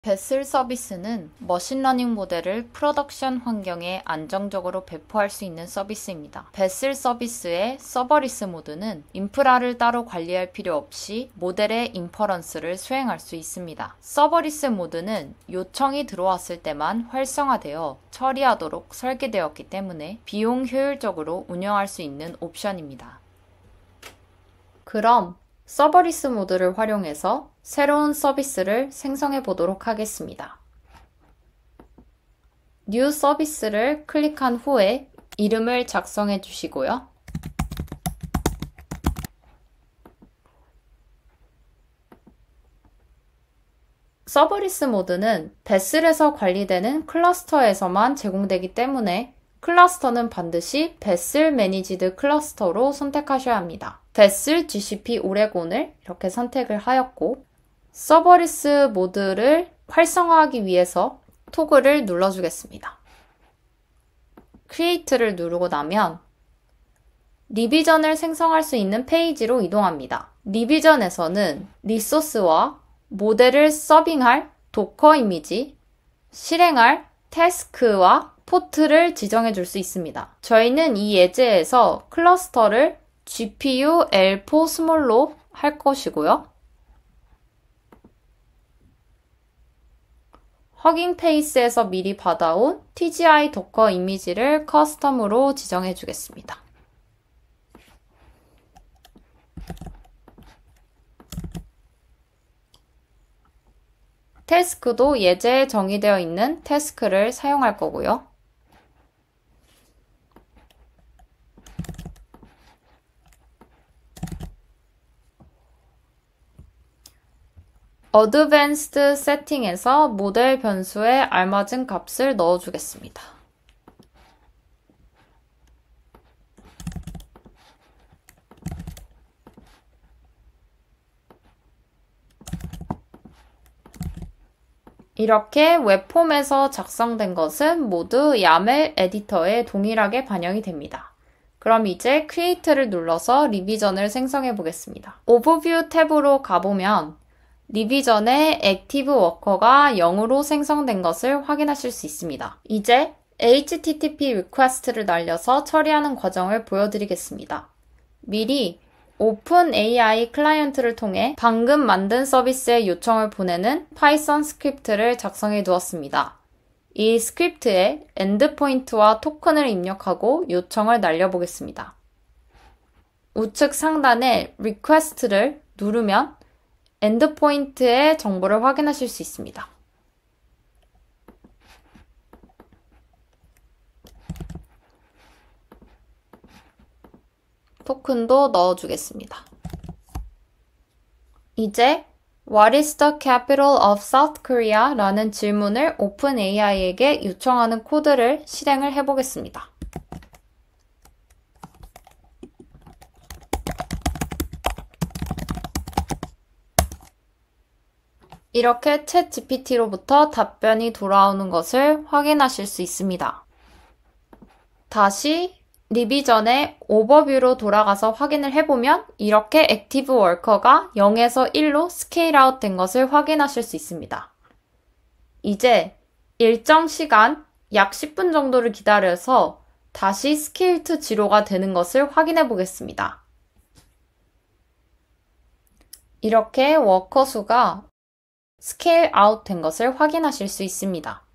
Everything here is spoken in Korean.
베슬 서비스는 머신러닝 모델을 프로덕션 환경에 안정적으로 배포할 수 있는 서비스입니다. 베슬 서비스의 서버리스 모드는 인프라를 따로 관리할 필요 없이 모델의 인퍼런스를 수행할 수 있습니다. 서버리스 모드는 요청이 들어왔을 때만 활성화되어 처리하도록 설계되었기 때문에 비용 효율적으로 운영할 수 있는 옵션입니다. 그럼 서버리스 모드를 활용해서 새로운 서비스를 생성해 보도록 하겠습니다. New 서비스를 클릭한 후에 이름을 작성해 주시고요. 서버리스 모드는 베슬에서 관리되는 클러스터에서만 제공되기 때문에 클러스터는 반드시 베슬 매니지드 클러스터로 선택하셔야 합니다. 베슬 GCP 오레곤을 이렇게 선택을 하였고 서버리스 모드를 활성화하기 위해서 토글을 눌러주겠습니다. Create를 누르고 나면 리비전을 생성할 수 있는 페이지로 이동합니다. 리비전에서는 리소스와 모델을 서빙할 도커 이미지, 실행할 태스크와 포트를 지정해 줄 수 있습니다. 저희는 이 예제에서 클러스터를 GPU L4 스몰로 할 것이고요. 허깅 페이스에서 미리 받아온 TGI 도커 이미지를 커스텀으로 지정해 주겠습니다. 태스크도 예제에 정의되어 있는 태스크를 사용할 거고요. 어드밴스드 세팅에서 모델 변수에 알맞은 값을 넣어주겠습니다. 이렇게 웹폼에서 작성된 것은 모두 야멜 에디터에 동일하게 반영이 됩니다. 그럼 이제 Create를 눌러서 리비전을 생성해 보겠습니다. 오버뷰 탭으로 가보면 리비전의 액티브 워커가 0으로 생성된 것을 확인하실 수 있습니다. 이제 HTTP 리퀘스트를 날려서 처리하는 과정을 보여드리겠습니다. 미리 오픈AI 클라이언트를 통해 방금 만든 서비스에 요청을 보내는 파이썬 스크립트를 작성해 두었습니다. 이 스크립트에 엔드포인트와 토큰을 입력하고 요청을 날려보겠습니다. 우측 상단에 리퀘스트를 누르면 엔드포인트의 정보를 확인하실 수 있습니다. 토큰도 넣어주겠습니다. 이제 What is the capital of South Korea? 라는 질문을 오픈AI에게 요청하는 코드를 실행을 해보겠습니다. 이렇게 챗GPT로부터 답변이 돌아오는 것을 확인하실 수 있습니다. 다시 리비전의 오버뷰로 돌아가서 확인을 해보면 이렇게 액티브 워커가 0에서 1로 스케일 아웃 된 것을 확인하실 수 있습니다. 이제 일정 시간, 약 10분 정도를 기다려서 다시 스케일 투 0가 되는 것을 확인해 보겠습니다. 이렇게 워커 수가 스케일 아웃 된 것을 확인하실 수 있습니다.